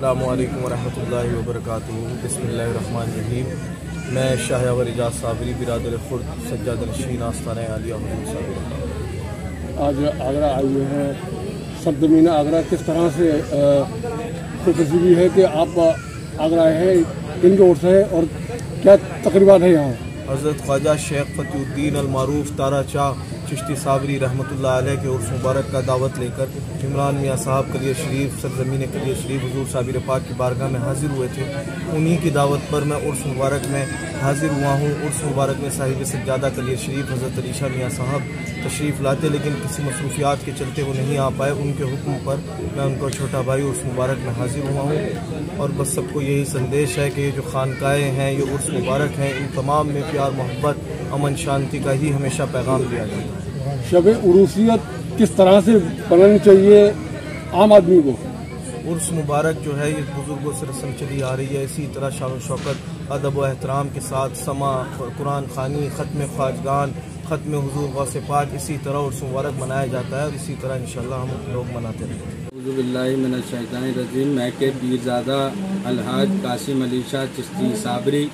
अस्सलामुअलैकुम वरहमतुल्लाहि वबरकातुहू। बिस्मिल्लाहिर्रहमानिर्रहीम। मैं शाहयावर एजाज साबरी बिरादर खुर्द सज्जाद नशीन आस्ताना आलिया हुजूर साबिर। आज आगरा आए हुए हैं, सरजमीन आगरा किस तरह से खुशनसीबी है कि आप आगरा आए हैं, किन जोर से है और क्या तकरीबात है यहाँ? हज़रत ख्वाजा शेख फतहुद्दीन अल मारूफ तारा शाह चिश्ती साबरी रहमतुल्लाह अलैह के उर्स मुबारक का दावत लेकर इमरान मियाँ साहब कलियर शरीफ सरजमीन कलियर शरीफ हुजूर साबिर पाक की बारगाह में हाजिर हुए थे। उन्हीं की दावत पर मैं उर्स मुबारक में हाजिर हुआ हूँ। उर्स मुबारक में साहिब सज्जादा कलियर शरीफ हज़रत अलीशा मियाँ साहब तशरीफ़ लाते, लेकिन किसी मसरूफियात के चलते वो नहीं आ पाए। उनके हुक्म पर मैं उनका छोटा भाई उर्स मुबारक में हाजिर हुआ हूँ। और बस सबको यही संदेश है कि ये जो खानकाएँ हैं, ये उर्स मुबारक हैं, इन तमाम में प्यार मोहब्बत अमन शांति का ही हमेशा पैगाम दिया जाता है। शब उरूसियत किस तरह से बनानी चाहिए आम आदमी को? उर्स मुबारक जो है ये बुजुर्गों से रस्म चली आ रही है। इसी तरह शान शौकत अदब व एहतराम के साथ समा कुरान खानी ख़त्म ख्वाजगान ख़त्म हुजूर गौसे पाक इसी तरह उर्स मुबारक मनाया जाता है और इसी तरह इंशाअल्लाह हम लोग मनाते रहेंगे। औज़ुबिल्लाहि मिनश्शैतानिर्रजीम। मैं के पीरज़ादा अलहाज कासिम अली शाह चिश्ती साबरी।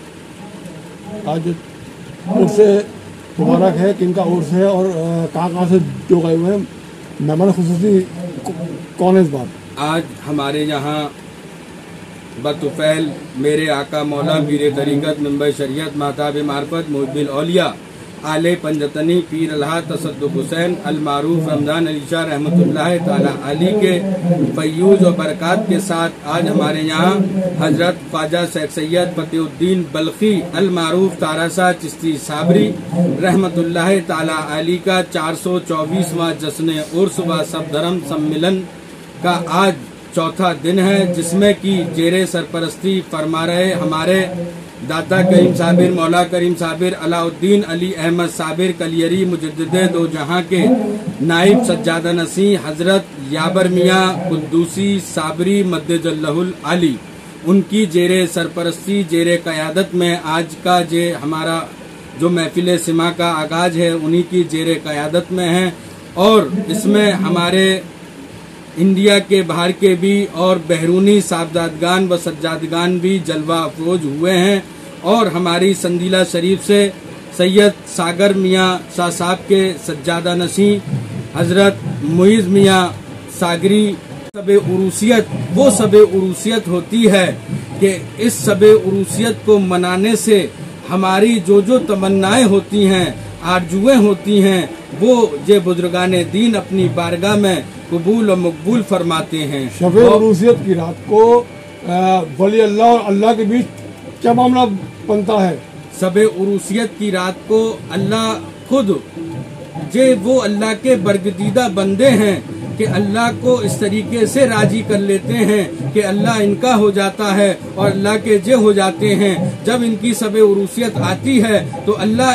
आज उर्स मुबारक है, किनका उर्स है और कहाँ से जो गए हुए हैं, मेहमान खुसूसी कौन है इस बार? आज हमारे यहाँ बतुफ़ैल मेरे आका मौला पीर तरीक़त मंबई शरीयत माताब मार्फत मुहिब्बिल औलिया आले पंजतनी पीर अल्लाह तसद्दुक़ हुसैन अल मारूफ रमज़ान अली शाह रहमतुल्लाह ताला अली के फैयूज़ और बरक़ात के साथ आज हमारे यहाँ हज़रत ख्वाजा शेख सैयद फतहुद्दीन बल्खी अल मारूफ तारा शाह चिश्ती साबरी रहमतुल्लाह ताला अली का 424वां जश्न उर्स व सबधर्म सम्मेलन का आज चौथा दिन है, जिसमें कि जेरे सरपरस्ती फरमा रहे हमारे दाता करीम साबिर मौला करीम साबिर अलाउद्दीन अली अहमद साबिर कलियरी मुजद्दिदे दो जहां के नाइब सज्जादा नसी हजरत याबर मियाँ कुद्दूसी साबरी मद्दजल्लहुल आली, उनकी जेरे सरपरस्ती जेरे क़यादत में आज का जे हमारा जो महफिल सिमा का आगाज है उन्हीं की जेरे क़यादत में है। और इसमें हमारे इंडिया के बाहर के भी और बहरूनी साहबजादगान व सज्जादगान भी जलवा अफरोज हुए हैं। और हमारी संदीला शरीफ से सैयद सागर मियाँ शाह साहब के सज्जादा नशी हजरत मुइज़ मियाँ सागरी। शब उरूसियत वो शब उरूसियत होती है कि इस शब उरूसियत को मनाने से हमारी जो जो तमन्नाएं होती हैं, आरजुएं होती हैं, वो जे बुजुर्गाने दीन अपनी बारगाह में कबूल और मकबूल फरमाते हैं। शब उरूसियत की रात को वली अल्लाह और अल्लाह के बीच क्या मामला बनता है? शब उरूसियत की रात को अल्लाह खुद जे वो अल्लाह के बरगदीदा बंदे हैं कि अल्लाह को इस तरीके से राजी कर लेते हैं कि अल्लाह इनका हो जाता है और अल्लाह के जे हो जाते हैं। जब इनकी शब उरूसियत आती है तो अल्लाह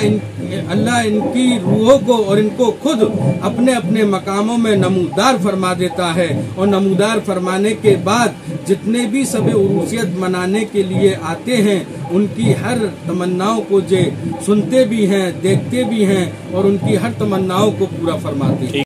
इनकी रूहों को और इनको खुद अपने अपने मकामों में नमूदार फरमा देता है। और नमूदार फरमाने के बाद जितने भी शब उरूसियत मनाने के लिए आते हैं उनकी हर तमन्नाओं को जे सुनते भी हैं, देखते भी हैं और उनकी हर तमन्नाओं को पूरा फरमाते हैं।